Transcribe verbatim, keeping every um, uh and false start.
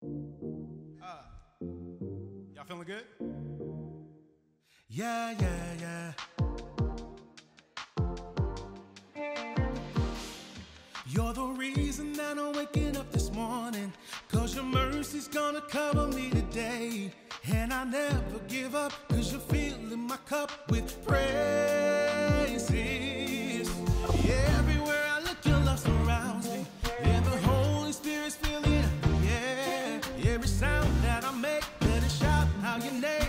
Uh, y'all feeling good? Yeah, yeah, yeah. You're the reason that I'm waking up this morning, 'cause your mercy's gonna cover me today. And I never give up, 'cause you're filling my cup with praises. Yeah, everywhere I look, your love surrounds me, and the Holy Spirit's filling up the air. Every sound that I make, let it shout out your name.